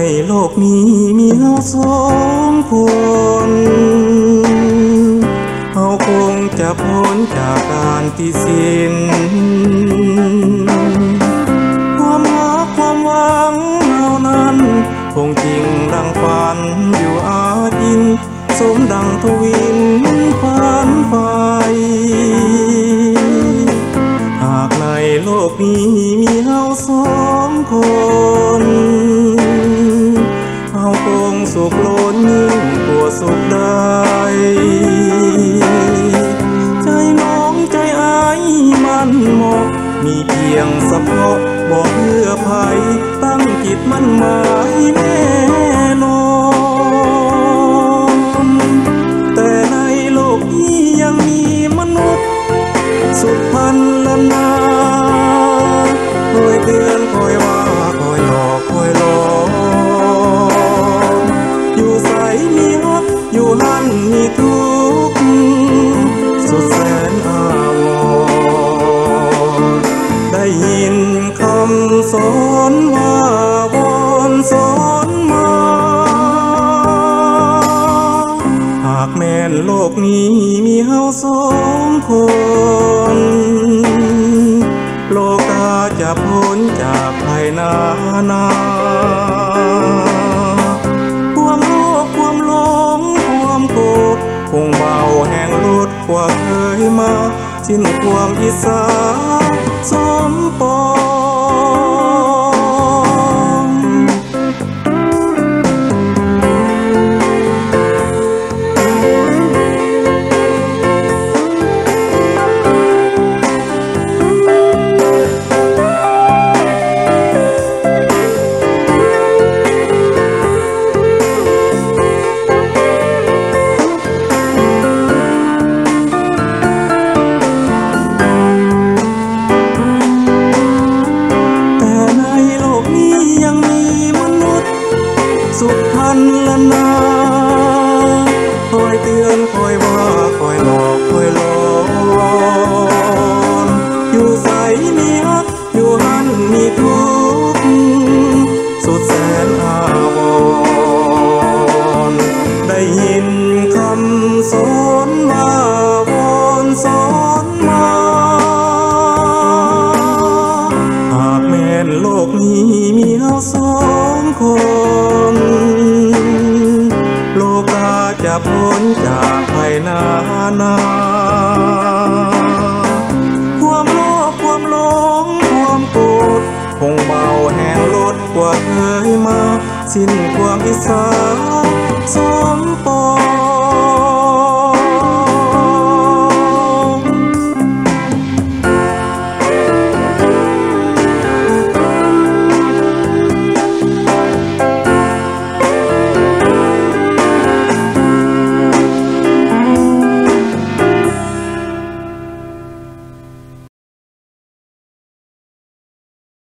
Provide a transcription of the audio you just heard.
โลกนี้มีเราสองคนเราคงจะพ้นจากการที่สิ้นความรักความหวังเรานั้นคงจริงดังฝันอยู่อาจินสมดังทวินฝันไฟหากในโลกนี้มีเราสองคนเราคงสุขล้นยิ่งกว่าสุขใดใจน้องใจอายมันเหมาะมีเพียงเฉพาะบอกเพื่อภัยตั้งจิตมั่นหมายแน่นอนแต่ในโลกนี้ยังมีมนุษย์สุดพันละนาคอยเตือนคอยว่าคอยหลอกคอยหลอกอยู่ใสมีฮักอยู่หันมีทุกข์สุดแสนอาวรณ์ได้ยินคำสอนว่าวอนสอนมาหากแม้นโลกนี้มีเฮาสองคนโลกาจะพ้นจากภัยนานาความโลภความหลงความโกรธคงเบาแห่งลดกว่าเคยมาสิ้นความอิสาสมปองสุดพันละนาคอยเตือนคอยว่าคอยหลอกคอยหลอนอยู่ใสมีฮักอยู่หันมีทุกข์สุดแสนอาวรณ์ได้ยินคำสอนว่าวอนสอนมาหากแม้นโลกนี้มีเราสองคนโลกาจะพ้นจากภัยนานาความโลภความหลงความโกรธคงเบาแห่งลดกว่าเคยมาสิ้นความอิสาสมปอง